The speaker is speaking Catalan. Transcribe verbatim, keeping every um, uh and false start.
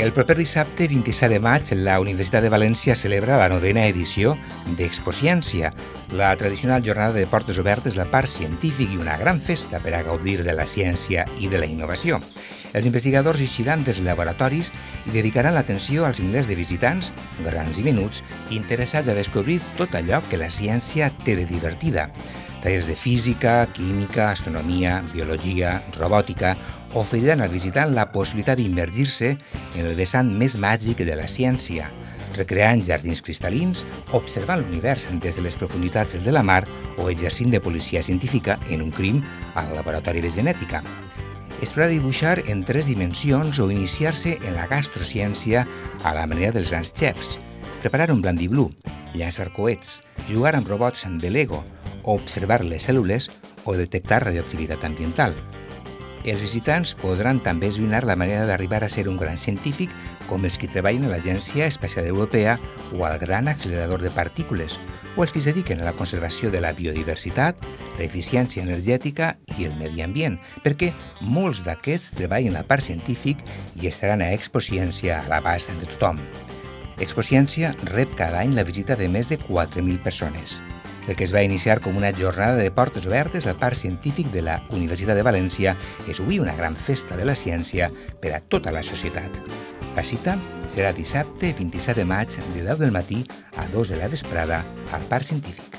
El proper dissabte, vint-i-set de maig, la Universitat de València celebra la novena edició d'Exposiència, la tradicional jornada de portes obertes, la part científica i una gran festa per a gaudir de la ciència i de la innovació. Els investigadors eixiran dels laboratoris i dedicaran l'atenció als milers de visitants, grans i menuts, interessats a descobrir tot allò que la ciència té de divertida. Tallers de física, química, astronomia, biologia, robòtica oferiran al visitant la possibilitat d'immergir-se en el vessant més màgic de la ciència, recreant jardins cristal·lins, observant l'univers des de les profunditats de la mar o exercint de policia científica en un crim al laboratori de genètica. Es podrà dibuixar en tres dimensions o iniciar-se en la gastrociència a la manera dels grans xefs, preparar un blandiblú, llançar coets, jugar amb robots de Lego, o observar les cèl·lules o detectar radioactivitat ambiental. Els visitants podran també esbrinar la manera d'arribar a ser un gran científic com els que treballen a l'Agència Espacial Europea o al Gran Accelerador de Partícules, o els que es dediquen a la conservació de la biodiversitat, l'eficiència energètica i el medi ambient, perquè molts d'aquests treballen la part científic i estaran a Exposiència a l'abast de tothom. Exposiència rep cada any la visita de més de quatre mil persones. El que es va iniciar com una jornada de portes obertes al Parc Científic de la Universitat de València és avui una gran festa de la ciència per a tota la societat. La cita serà dissabte vint-i-set de maig de deu del matí a dos de la vesprada al Parc Científic.